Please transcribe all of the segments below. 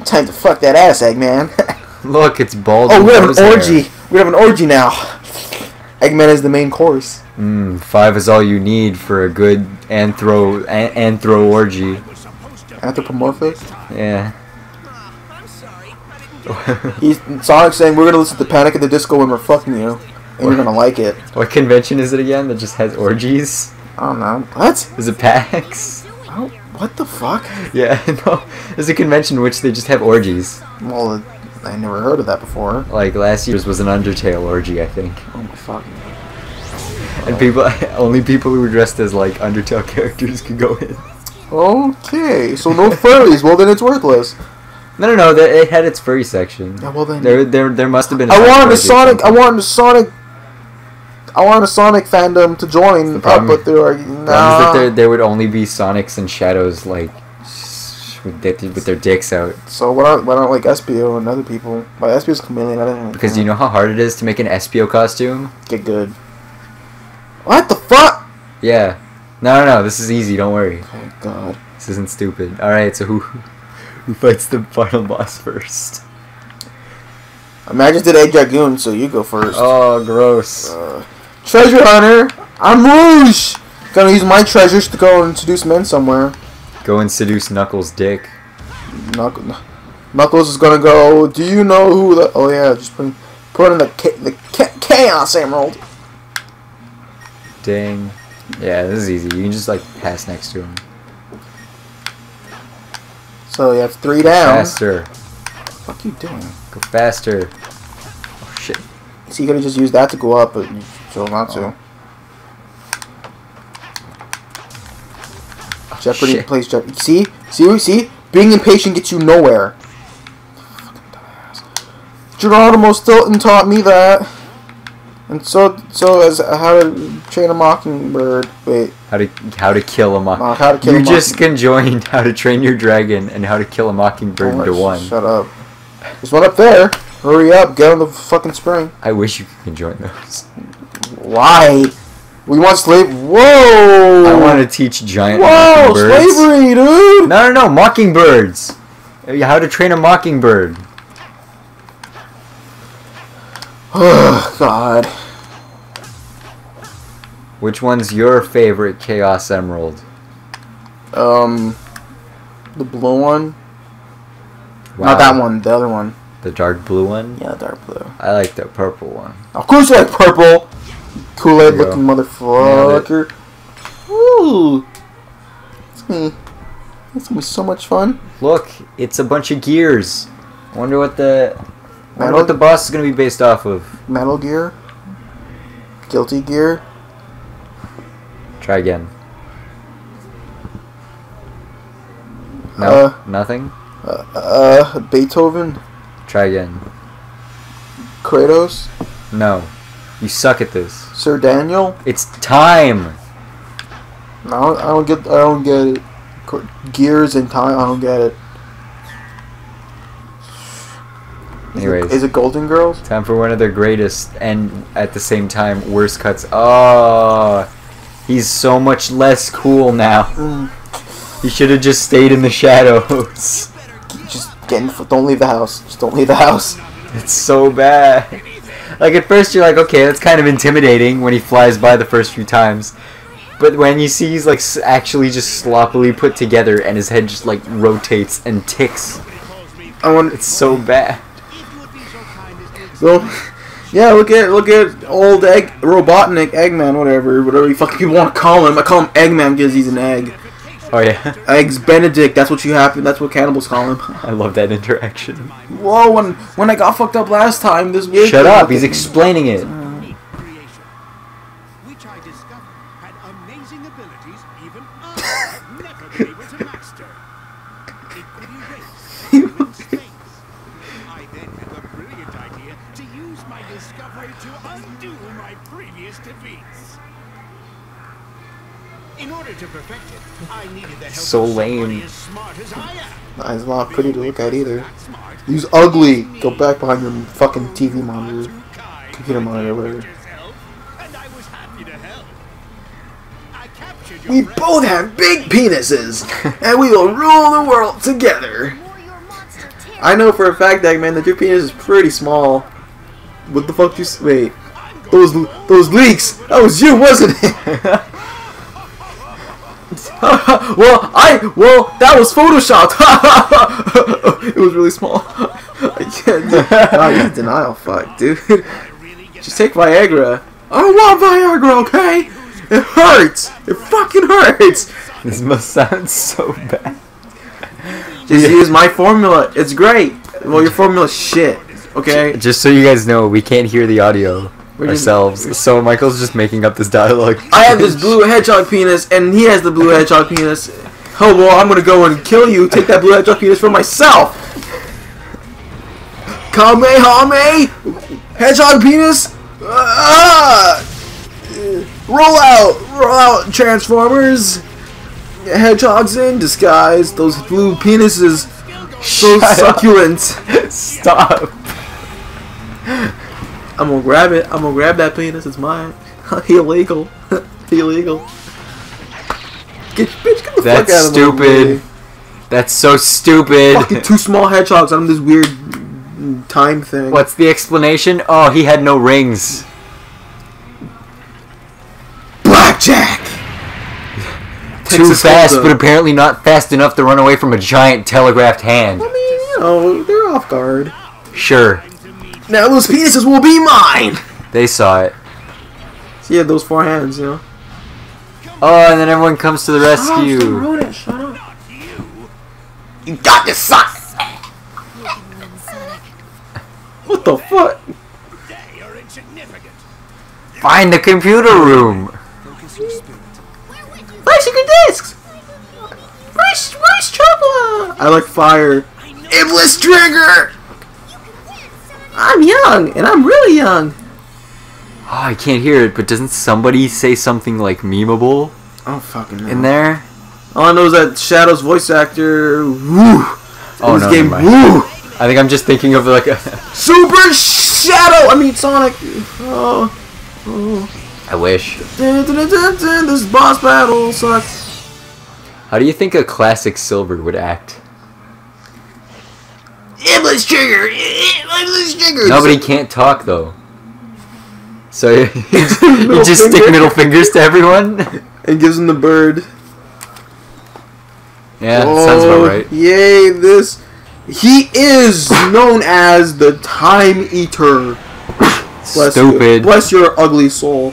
Time to fuck that ass, Eggman. Look, it's bald. Oh, we have an orgy. We have an orgy now. Eggman is the main course. 5 is all you need for a good anthro orgy. Anthropomorphic? Yeah. Sonic's saying we're gonna listen to Panic at the Disco when we're fucking you, and you're gonna like it. What convention is it again that just has orgies? I don't know. What? Is it PAX? Oh, what the fuck? Yeah, no. There's a convention in which they just have orgies. Well, I never heard of that before. Like last year's was an Undertale orgy, I think. Oh my fucking god. And only people who were dressed as like Undertale characters could go in. Okay, so no furries. Well, then it's worthless. No. It had its furry section. Yeah, well then. There must have been. I wanted a Sonic fandom to join up, but they're like, nah. That there would only be Sonics and Shadows like with their dicks out. So why don't like Espio and other people? Like Espio's Chameleon. I don't know. Because you know how hard it is to make an Espio costume. Get good. What the fuck? Yeah. No. This is easy. Don't worry. Oh god. This isn't stupid. All right. So who fights the final boss first? Imagine today Dragoon, so you go first. Oh, gross. Treasure Hunter, I'm Rouge! Gonna use my treasures to go and seduce men somewhere. Go and seduce Knuckles' dick. Knuckles is gonna go, do you know who the... Oh yeah, just put in the Chaos Emerald. Dang. Yeah, this is easy. You can just like pass next to him. So you have 3 down. Faster. What the fuck are you doing? Go faster. Oh shit. So you could have just used that to go up, but you chose not to. Jeopardy shit. plays Jeopardy. See? Being impatient gets you nowhere. Fucking dumbass. Geronimo Stilton taught me that. And so as how to train a mockingbird. Wait. How to kill a mockingbird. How to kill a You just conjoined How to Train Your Dragon and How to Kill a Mockingbird into one. Shut up. There's one up there. Hurry up. Get on the fucking spring. I wish you could conjoin those. Why? We want slave. Whoa! I want to teach giant Whoa! mockingbirds. Slavery, dude! No, mockingbirds. How to Train a Mockingbird. Oh, God. Which one's your favorite Chaos Emerald? The blue one. Wow. Not that one. The other one. The dark blue one? Yeah, dark blue. I like the purple one. Of course, I like purple. Kool-Aid looking motherfucker. Ooh. It's gonna be so much fun. Look, it's a bunch of gears. I wonder what the Metal? boss is gonna be based off of. Metal Gear. Guilty Gear. Try again. No, nothing. Beethoven. Try again. Kratos. No, you suck at this. Sir Daniel. It's time. No, I don't get it. Gears and time. I don't get it. Anyways, is it Golden Girls? time for one of their greatest and at the same time worst cuts. Oh, he's so much less cool now. He should have just stayed in the shadows. Just don't leave the house. Just don't leave the house. It's so bad. Like at first you're like, okay, that's kind of intimidating when he flies by the first few times. But when you see he's like actually just sloppily put together and his head just like rotates and ticks, it's so bad. So, yeah, look at old Robotnik, Eggman, whatever you fucking people want to call him. I call him Eggman because he's an egg. Oh yeah. Eggs Benedict. That's what That's what cannibals call him. I love that interaction. Whoa! When I got fucked up last time, this weird. Shut up! He's explaining it. Which I discovered had amazing abilities even I would never be able to master. It could erase human space. I then had the brilliant idea to use my discovery to undo my previous defeats. In order to perfect it, I needed the help So of lame. somebody as smart as I am. He's not pretty to look at either. He's ugly. Go back behind your fucking TV monitor, computer monitor, whatever. We both have big penises, and we will rule the world together. I know for a fact, Eggman, that your penis is pretty small. What the fuck you... Wait. Those leaks! That was you, wasn't it? Well, that was photoshopped. It was really small. I can't do he's denial. Fuck, dude. Just take Viagra. I don't want Viagra, okay? It hurts. It fucking hurts. This must sound so bad. Just use my formula. It's great. Well, your formula's shit. Okay. Just so you guys know, we can't hear the audio ourselves. So Michael's just making up this dialogue. I have this blue hedgehog penis, and he has the blue hedgehog penis. Oh well, I'm gonna go and kill you. Take that blue hedgehog penis for myself. Kamehame! Hedgehog penis! Roll out, Transformers! Hedgehogs in disguise. Those blue penises, so succulent. Stop. I'm gonna grab it. I'm gonna grab that penis. It's mine. Illegal. Illegal. Get the fuck out That's of my way. stupid. That's so stupid. Fucking two small hedgehogs on this weird time thing. What's the explanation? Oh, he had no rings. Blackjack! Too Texas fast, Hold'em. but apparently not fast enough to run away from a giant telegraphed hand. I mean, you know, they're off guard. Sure, Now those penises will be mine! they saw it. So yeah, those four hands, you know. Oh, and then everyone comes to the Shut rescue. up, shut up. You got this, son! What the fuck? They are insignificant. Find the computer room. Focus your spirit. Flash secret discs! Where's trouble? I like fire. Iblis trigger! I'm young, and I'm really young. Oh, I can't hear it, but doesn't somebody say something like memeable Oh fucking no. in there? All I know is that Shadow's voice actor. Woo! Oh, this no, game. never mind. Woo! I think I'm just thinking of like a... Super Shadow. I mean Sonic. Oh. I wish. Dun, dun, dun, dun, dun. This boss battle sucks. How do you think a classic Silver would act? Iblis trigger. Iblis trigger. No, but he can't talk though. So you Middle just stick finger. middle fingers to everyone? And gives him the bird. Yeah, sounds about right. Yay! This. He is known as the Time Eater. Bless Stupid. You. Bless your ugly soul.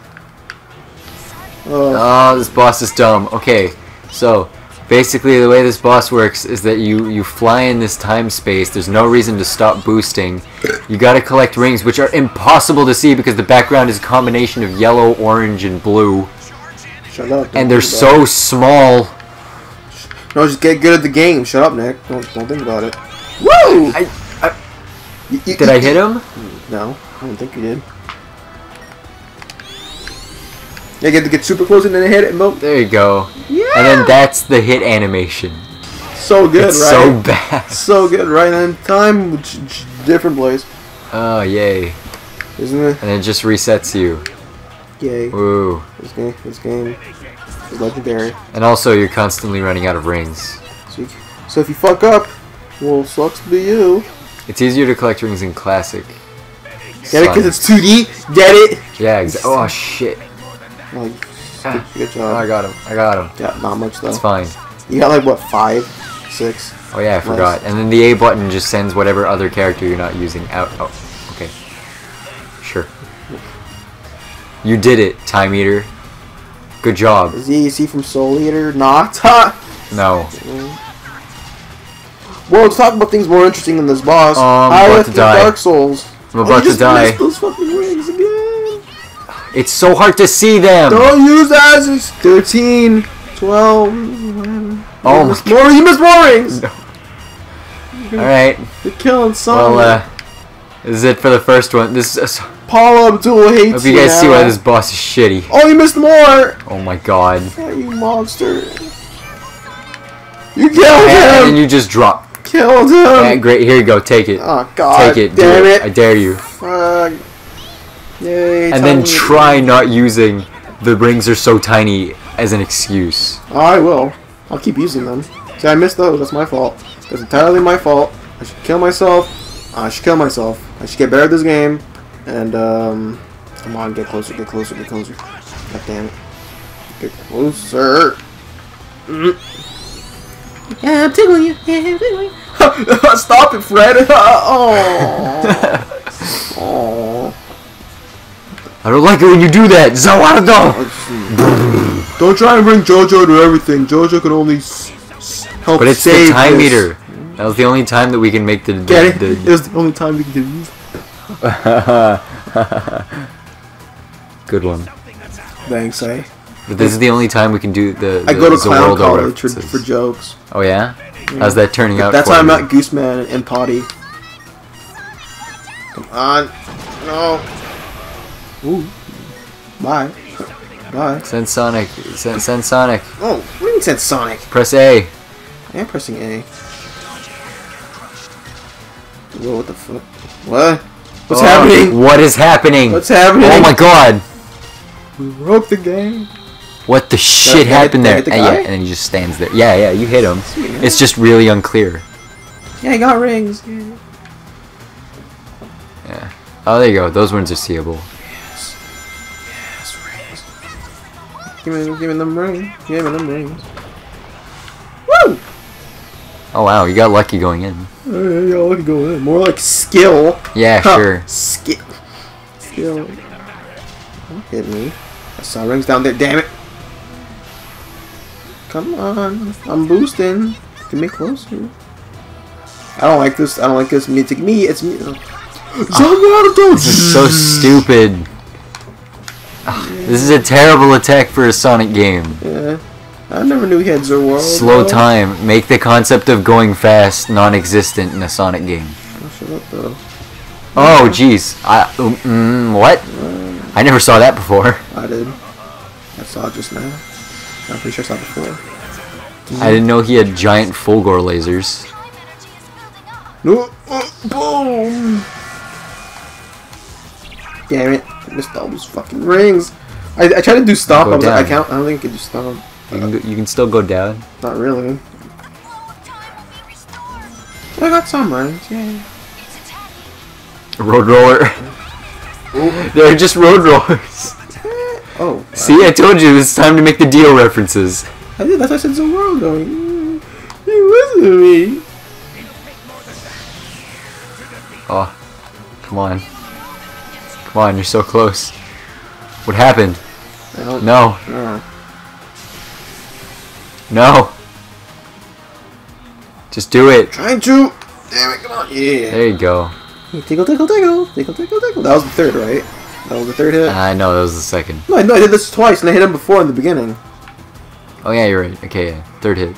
Oh, this boss is dumb. Okay, so basically the way this boss works is that you fly in this time space. There's no reason to stop boosting. You gotta collect rings, which are impossible to see because the background is a combination of yellow, orange, and blue. Shut up. And they're so small. No, just get good at the game. Shut up, Nick. Don't think about it. Woo! Did I hit him? No, I don't think you did. Yeah, you get to get super close and then hit it and boom. There you go. Yeah. And then that's the hit animation. So good, It's right? so bad. So good, right? And time, different place, Oh, yay. isn't it? And it just resets you. Yay! Woo. This game is legendary. And also, you're constantly running out of rings. So if you fuck up, well, sucks to be you. It's easier to collect rings in Classic. Get it? Because it's 2D. Get it? Yeah, exactly. Oh, shit. Oh, good Oh, job. I got him. I got him. Yeah, not much though. It's fine. You got like what, 5, 6? Oh, yeah, I forgot. And then the A button just sends whatever other character you're not using out. Oh, okay. Sure. You did it, Time Eater. Good job. Is he from Soul Eater? Not. Ha! No. Well, let's talk about things more interesting than this boss. I'm How about with to the die. Dark Souls. I'm about you to just die. missed those fucking rings again. It's so hard to see them. Don't use as it's 13, 12. 11. Oh You missed more rings. Alright. You're killing someone. Well, this is it for the first one. This is... Paula Abdul hates Hope you guys see now. why this boss is shitty. Oh, you missed more. Oh my god. Oh, you monster. You killed And then him. you just drop. Killed him. Yeah, great, here you go, take it. Oh God. Take it, Damn do it. I dare you. Fuck. Yay. And then Time try not using the rings are so tiny as an excuse. Oh, I will. I'll keep using them. See, I missed those. That's my fault. That's entirely my fault. I should kill myself. I should kill myself. I should get better at this game. And, come on, get closer, get closer, get closer. God damn it. Get closer. Yeah, I'm tickling you. Yeah, I'm tickling you. Stop it, Fred. Oh. I don't like it when you do that. Zawardo! Don't try and bring JoJo to everything. JoJo can only help But it's save the time this. meter. That was the only time that we can make the. Get it? It was the only time we can do this. Good one. Thanks, eh? But this is the only time we can do the. I go to clown Zawaldo college for references. jokes. Oh yeah? How's that turning out? That's for how I you? met Gooseman and Potty. Come on. No. Ooh. Bye. Bye. Send Sonic. Send Sonic. Oh, what do you mean send Sonic? Press A. I am pressing A. Whoa, what the fuck? What? What's happening? What is happening? What's happening? Oh my god! We broke the game. What the shit Did I happened hit there? the Yeah, guy? and then he just stands there. Yeah, you hit him. Sweet, yeah. It's just really unclear. Yeah, I got rings. Yeah. Yeah. Oh, there you go. Those ones are seeable. Yes. Yes, rings. Give me them rings. Give me them rings. Woo! Oh wow, you got lucky going in. Yeah, let it go in. More like skill. Yeah, Huh. sure. Skill. Don't hit me. I saw rings down there. Damn it. Come on. I'm boosting. Get me closer. I don't like this. I don't like this. It's me. It's me. This is so stupid. This is a terrible attack for a Sonic game. Yeah. I never knew he had Zoro. Slow time. Make the concept of going fast non-existent in a Sonic game. Oh, shut up, though. Oh, jeez. What? I never saw that before. I did. I saw it just now. I'm pretty sure I saw it before. I didn't know he had giant Fulgor lasers. No. Boom. Damn it. I missed all those fucking rings. I tried to do stomp. Go I was like, I down. can't. I don't think I can do stomp. You can still go down. Not really. I got some rings. Yeah. Road roller. They're just road rollers. Oh. See, I told you it's time to make the Dio references. I did. That's why I said Zoro going. You listen to me. Oh, come on. Come on, you're so close. What happened? I don't No. know. No. Just do it. Trying to. Damn it! Come on. Yeah. There you go. Tickle, tickle, tickle, tickle, tickle, tickle. That was the third, right? That was the third hit. I know that was the second. No, I did this twice, and I hit him before in the beginning. Oh yeah, you're right. Okay, yeah. Third hit.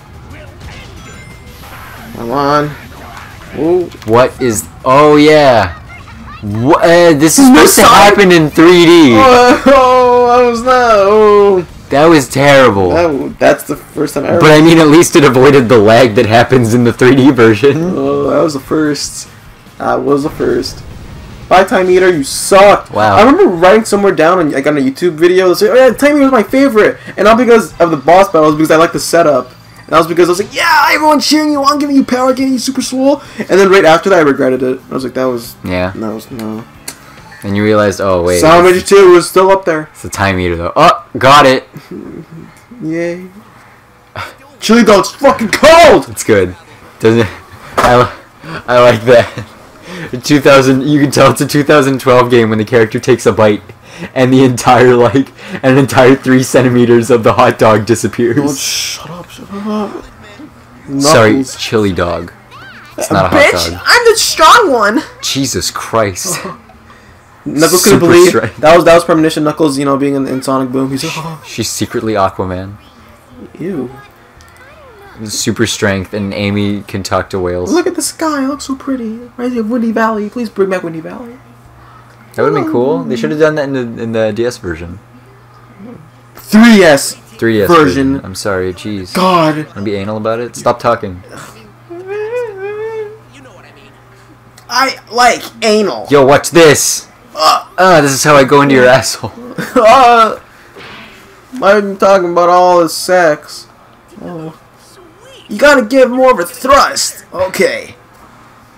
Come on. Ooh. What is? Oh yeah. What? This is No supposed to Sonic? happen in 3D. Oh, I was not. Oh. That was terrible. That's the first time I ever. But I mean, at least it avoided the lag that happens in the 3D version. Oh, that was the first. That was the first. Bye, Time Eater, you suck. Wow. I remember writing somewhere down on, like, on a YouTube video, saying, oh yeah, Time Eater was my favorite. And not because of the boss battles, because I like the setup. And that was because I was like, yeah, everyone's cheering you on, giving you power, giving you super soul. And then right after that, I regretted it. I was like, that was... Yeah. That was... No. And you realized, oh wait. Sound Ranger 2 was still up there. It's the time eater though. Oh, got it. Yay. Chili Dog's fucking cold! It's good. Doesn't it? I like that. 2000. You can tell it's a 2012 game when the character takes a bite, and the entire an entire 3 centimeters of the hot dog Oh, disappears. shut up, shut up. Sorry, Knuckles. it's chili dog. It's not a Bitch, hot dog. I'm the strong one! Jesus Christ. Knuckles couldn't Super believe strength. that was premonition. Knuckles, you know, being in Sonic Boom. He's like, oh, She's secretly Aquaman. ew. Super strength, and Amy can talk to whales. Look at the sky. It looks so pretty. Reminds me of Windy Valley. Please bring back Windy Valley. That would have been cool. They should have done that in the DS version. 3S 3DS version. I'm sorry, jeez. God. Wanna be anal about it? Stop talking. I like anal. Yo, watch this! This is how I go into your asshole. I'm talking about all this sex. Oh. You gotta give more of a thrust. Okay.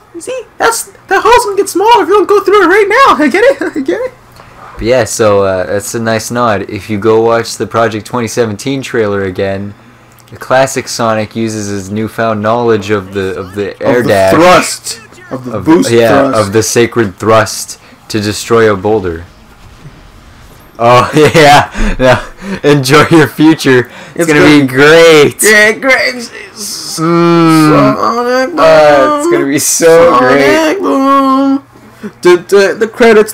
See, that hole's gonna get smaller if you don't go through it right now. I get it. I get it. But yeah, so that's a nice nod. If you go watch the Project 2017 trailer again, the classic Sonic uses his newfound knowledge of the air dash, thrust, of the boost thrust, of the sacred thrust to destroy a boulder. Oh yeah, now enjoy your future. It's gonna be great. Great. Sonic Boom. It's gonna be so Sonic great. Boom. The credits.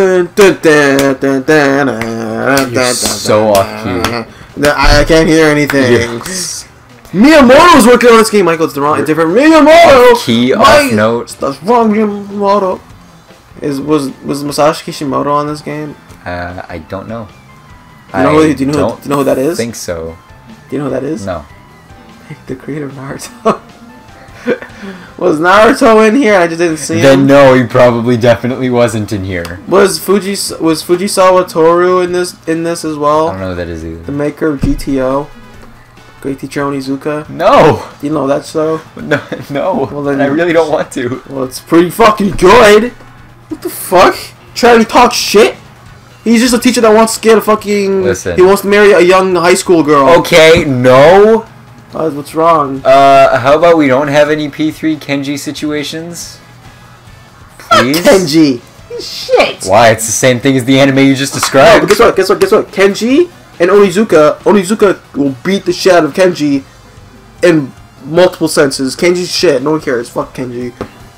You're so off key. I can't hear anything. Miyamoto's working on this game, Michael. It's the wrong, different Miyamoto. Key off note. That's wrong, Miyamoto. Was Masashi Kishimoto on this game? I don't know. Do you know who that is? I think so. Do you know who that is? No. The creator of Naruto. Was Naruto in here? I just didn't see him. Then no, he probably definitely wasn't in here. Was Fujisawa Toru in this as well? I don't know who that is either. The maker of GTO, Great Teacher Onizuka. No. Do you know that show? No. Well, then I really don't want to. Well, it's pretty fucking good. What the fuck? Trying to talk shit? He's just a teacher that wants to get a fucking... Listen. He wants to marry a young high school girl. Okay, no. What's wrong? How about we don't have any P3 Kenji situations? Please? Kenji. Shit. Why? It's the same thing as the anime you just No, described. but guess what? Kenji and Onizuka will beat the shit out of Kenji in multiple senses. Kenji's shit. No one cares. Fuck Kenji.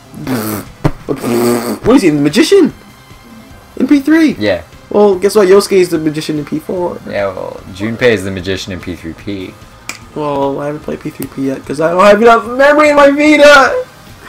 What is he, the magician? In P3? Yeah. Well, guess what? Yosuke's the magician in P4. Yeah, well, Junpei is the magician in P3P. Well, I haven't played P3P yet because I don't have enough memory in my Vita.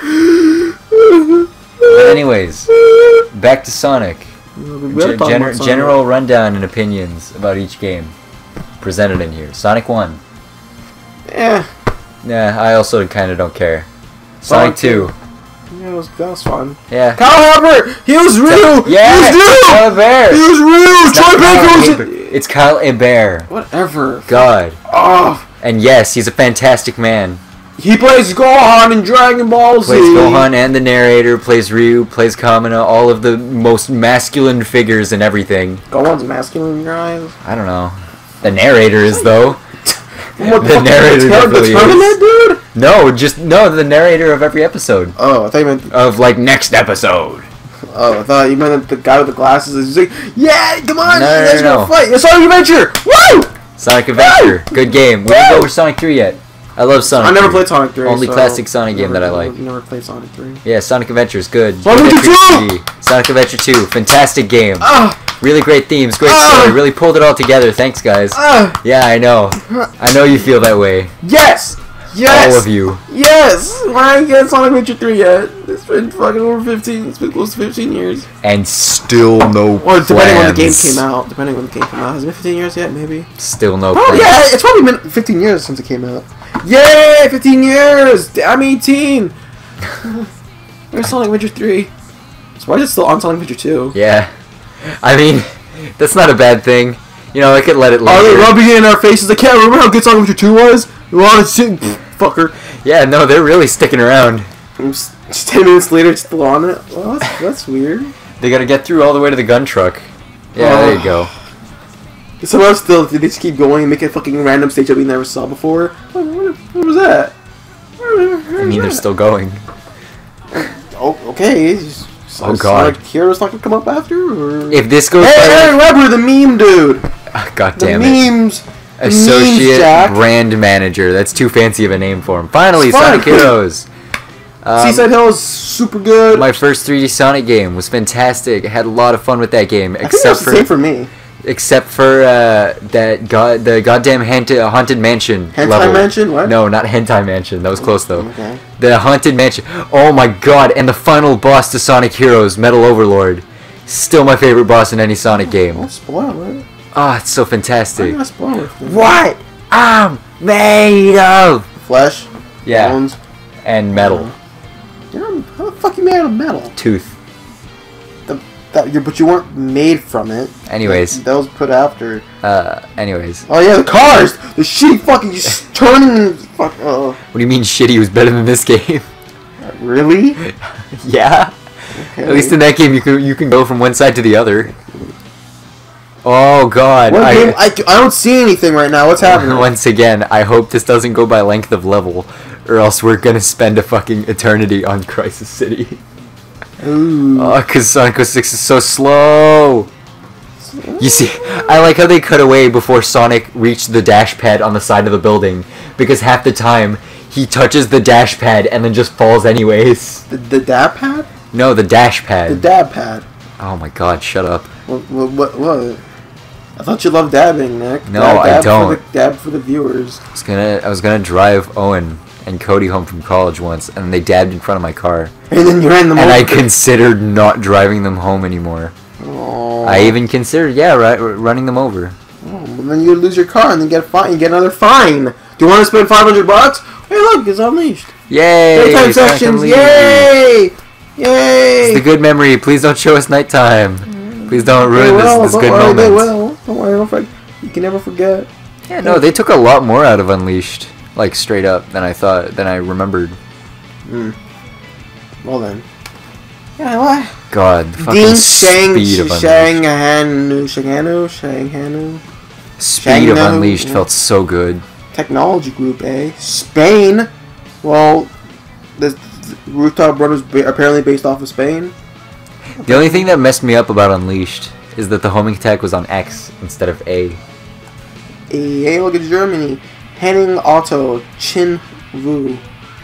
But anyways, back to Sonic. General General rundown and opinions about each game presented in here. Sonic 1. Yeah. Nah, I also kind of don't care. Sonic 2. Yeah, that was fun. Yeah. Kyle Hopper! He was real! Yeah! He was real! Kyle Hebert! He was real! It's not Troy Kyle Baker was... Hebert. It's Kyle Hebert. Whatever. God. Oh. And yes, he's a fantastic man. He plays Gohan in Dragon Ball Z. Plays Gohan and the narrator, plays Ryu, plays Kamina, all of the most masculine figures and everything. Gohan's masculine in your eyes? I don't know. The narrator is, though. What The narrator definitely the tournament, dude? No, the narrator of every episode. Oh, I thought you meant... Of, like, next episode. Oh, I thought you meant the guy with the glasses. He's like, yeah, come on, No, you guys no, are no. gonna fight. It's Sonic Adventure! Woo! Sonic Adventure. Good game. We didn't go over Sonic 3 yet. I love Sonic I never 3. played Sonic 3. Only so classic Sonic game that I like. Never played Sonic 3. Yeah, Sonic Adventure is good. Sonic Adventure 2! Sonic Adventure 2. Fantastic game. Ah! Really great themes, great story. Really pulled it all together. Thanks, guys. Ah! Yeah, I know. I know you feel that way. Yes! Yes! All of you. Yes! Why ain't get Sonic Adventure 3 yet? It's been fucking over 15. It's been close to 15 years. And still no Or depending when the game plans. came out. Depending when the game came out. Has it been 15 years yet? Maybe. Still no Oh plans. yeah, it's probably been 15 years since it came out. Yay! 15 years! I'm 18! Where's Sonic Adventure 3? So why is it still on Sonic Adventure 2? Yeah. I mean, that's not a bad thing. You know, I could let it Are they linger. rubbing it in our faces? I can't remember how good Sonic Adventure 2 was. Well, it's fucker. Yeah, no, they're really sticking around. Just 10 minutes later, it's still on it. Well, that's weird. They gotta get through all the way to the gun truck. Yeah, there you go. Somehow still, they just keep going and make a fucking random stage that we never saw before. What was that? I mean, they're still going. Oh, okay. Oh, God. Sonic Heroes not gonna come up after? Or... If this goes Hey, by Aaron Weber, the meme dude! God The damn it. memes! The Associate memes, Jack. brand manager. That's too fancy of a name for him. Finally, It's fine. Sonic Heroes. Seaside Hill is super good. My first 3D Sonic game was fantastic. I had a lot of fun with that game, I think that's the same for me. except for the goddamn haunted mansion Hentai level. Mansion? What? No, not hentai mansion. That was close though. Okay. The haunted mansion. Oh my god! And the final boss to Sonic Heroes, Metal Overlord, still my favorite boss in any Sonic game. Don't spoil it. Ah, it's so Why fantastic. you gonna spoil it? What I'm made of. Flesh? Yeah, Bones? and metal. How the fuck you made out of metal? Tooth. But you weren't made from it. Anyways. That was put after. Anyways. Oh yeah, the cars! The shitty fucking just turning. Fuck. What do you mean shitty was better than this game? Really? Yeah. Okay. At least in that game, you can go from one side to the other. Oh God! What game? I don't see anything right now. What's happening? Once again, I hope this doesn't go by length of level, or else we're gonna spend a fucking eternity on Crisis City. Ooh. Oh, cause Sonic 06 is so slow. You see, I like how they cut away before Sonic reached the dash pad on the side of the building, because half the time he touches the dash pad and then just falls anyways. The dab pad? No, the dash pad. The dab pad. Oh my God! Shut up. What? I thought you loved dabbing, Nick. No, I don't. Dab for the viewers. I was gonna drive Owen and Cody home from college once, and they dabbed in front of my car. And then you ran them and over. I considered not driving them home anymore. Oh. I even considered, running them over. Oh, well then you lose your car and then get a fine. You get another fine. Do you want to spend $500? Hey, look, it's Unleashed. Yay! Daytime Sonic sections. Unleashed. Yay! Yay! It's the good memory. Please don't show us nighttime. Please don't ruin this good moment. They will. Don't worry. Don't forget. You can never forget. Yeah, no, they took a lot more out of Unleashed, like straight up, than I remembered. Well then. Yeah, what? God, the fucking Ding, speed of Unleashed. Speed of Unleashed felt so good. Technology Group, eh? Spain. Well, the Rooftop Brothers apparently based off of Spain. The only thing that messed me up about Unleashed is that the homing attack was on X instead of A. Hey, look at Germany. Henning Otto Chin Vu.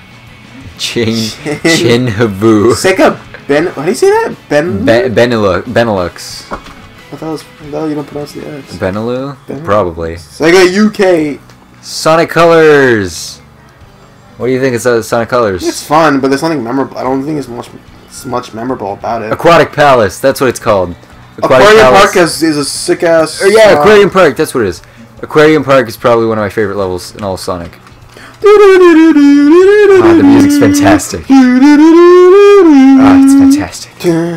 Chin Havu. Sega Ben. How do you say that? Benelux. I thought you don't pronounce the X. Benelux? Probably. Sega UK. Sonic Colors. What do you think of Sonic Colors? It's fun, but there's nothing memorable. I don't think there's much memorable about it. Aquatic Palace. That's what it's called. Aquarium Park is a sick ass. Yeah, Aquarium Park. That's what it is. Aquarium Park is probably one of my favorite levels in all of Sonic. Oh, the music's fantastic. Oh, it's fantastic.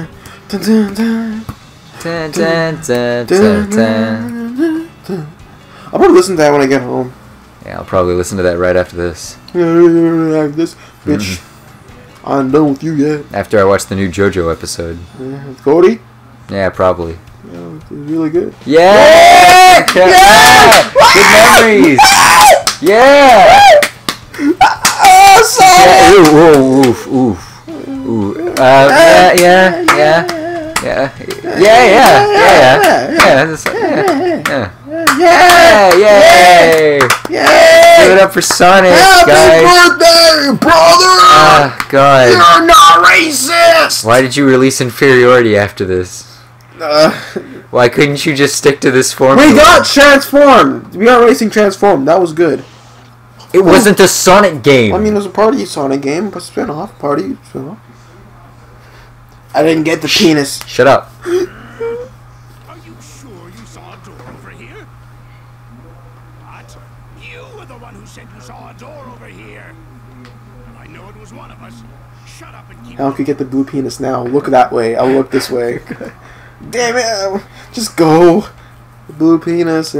I'll probably listen to that when I get home. Yeah, I'll probably listen to that right after this. This bitch. I'm done with you yet. After I watch the new JoJo episode. With Cody? Yeah, probably. Yeah, it's really good. Yeah! Yeah! Good memories! Yeah! Ooh, oof, oof. Ooh. Yeah, yay! Give it up for Sonic, guys! Happy birthday, brother! Oh, God. You're not racist! Why did you release Inferiority after this? Why couldn't you just stick to this formula? We got Transformed! We got Racing Transformed. That was good. It wasn't a Sonic game! I mean, it was a party Sonic game, but spin-off. Party spin-off. I didn't get the penis. Shut up. Are you sure you saw a door over here? What? You were the one who said you saw a door over here. And I know it was one of us. Shut up and keep... I could get the blue penis now. Look that way. I'll look this way. Damn it! Just go. The blue penis.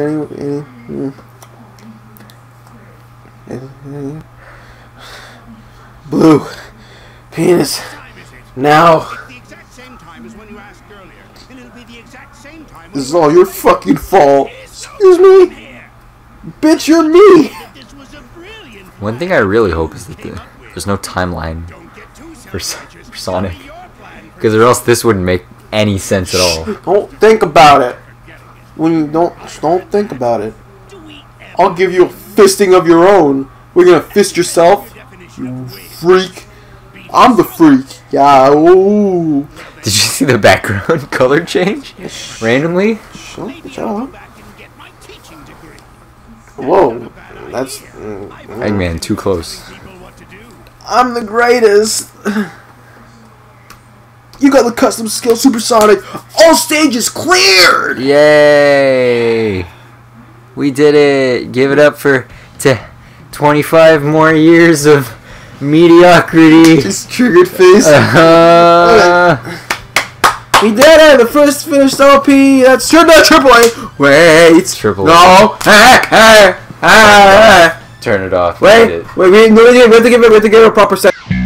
Blue penis. Now. The exact same time as when you asked earlier. And it'll be the exact same time... This is all your fucking fault. Excuse me? Bitch, you're me. This was a brilliant... One thing I really hope is that there's no timeline for Sonic. Because or else this wouldn't make any sense at all. Don't think about it. When you don't think about it. I'll give you a fisting of your own. We're gonna fist yourself, you freak. I'm the freak. Yeah. Ooh. Did you see the background color change randomly? Shut up. Whoa. That's. Eggman, too close. I'm the greatest. You got the custom skill Supersonic. All stages cleared. Yay! We did it. Give it up to 25 more years of mediocrity. Just triggered face. We did it. The first finished LP. That's triple A. Wait. Triple A. No. Turn it off. Wait. We have to give it a proper second.